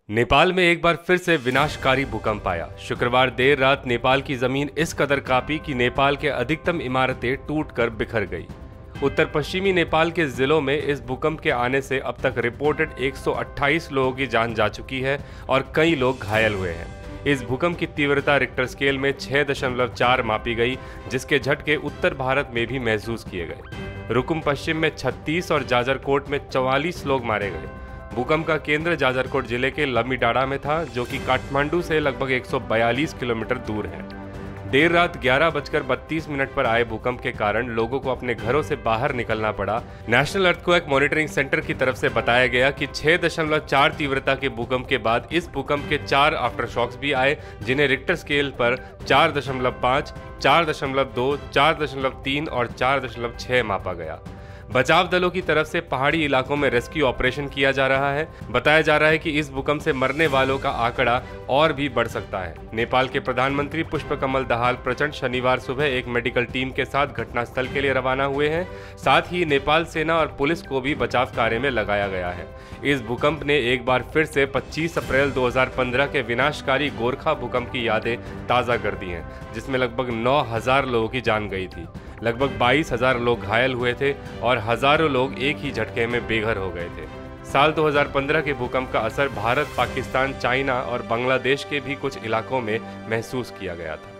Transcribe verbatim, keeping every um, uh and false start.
नेपाल में एक बार फिर से विनाशकारी भूकंप आया। शुक्रवार देर रात नेपाल की जमीन इस कदर कांपी कि नेपाल के अधिकतम इमारतें टूटकर बिखर गई। उत्तर पश्चिमी नेपाल के जिलों में इस भूकंप के आने से अब तक रिपोर्टेड एक सौ अट्ठाईस लोगों की जान जा चुकी है और कई लोग घायल हुए हैं। इस भूकंप की तीव्रता रिक्टर स्केल में छह दशमलव चार मापी गई, जिसके झटके उत्तर भारत में भी महसूस किए गए। रुकुम पश्चिम में छत्तीस और जाजरकोट में चौवालीस लोग मारे गए। भूकंप का केंद्र जाजरकोट जिले के लमीडाड़ा में था, जो कि काठमांडू से लगभग एक सौ बयालीस किलोमीटर दूर है। देर रात ग्यारह बजकर बत्तीस मिनट पर आए भूकंप के कारण लोगों को अपने घरों से बाहर निकलना पड़ा। नेशनल अर्थक्वेक मॉनिटरिंग सेंटर की तरफ से बताया गया कि छह दशमलव चार तीव्रता के भूकंप के बाद इस भूकंप के चार आफ्टरशॉक्स भी आए, जिन्हें रिक्टर स्केल पर चार दशमलव पाँच, चार दशमलव दो, चार दशमलव तीन और चार दशमलव छह मापा गया। बचाव दलों की तरफ से पहाड़ी इलाकों में रेस्क्यू ऑपरेशन किया जा रहा है। बताया जा रहा है कि इस भूकंप से मरने वालों का आंकड़ा और भी बढ़ सकता है। नेपाल के प्रधानमंत्री पुष्पकमल दाहाल प्रचंड शनिवार सुबह एक मेडिकल टीम के साथ घटनास्थल के लिए रवाना हुए हैं। साथ ही नेपाल सेना और पुलिस को भी बचाव कार्य में लगाया गया है। इस भूकंप ने एक बार फिर से पच्चीस अप्रैल दो हज़ार पंद्रह के विनाशकारी गोरखा भूकंप की यादें ताज़ा कर दी हैं, जिसमें लगभग नौ हजार लोगों की जान गई थी। लगभग बाईस हजार लोग घायल हुए थे और हजारों लोग एक ही झटके में बेघर हो गए थे। साल दो हज़ार पंद्रह के भूकंप का असर भारत, पाकिस्तान, चाइना और बांग्लादेश के भी कुछ इलाकों में महसूस किया गया था।